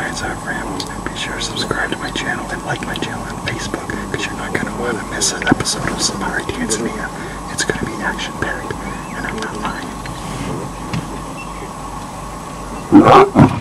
Alright, so be sure to subscribe to my channel and like my channel on Facebook, because you're not going to want to miss an episode of Safari Tanzania. It's going to be action-packed, and I'm not lying.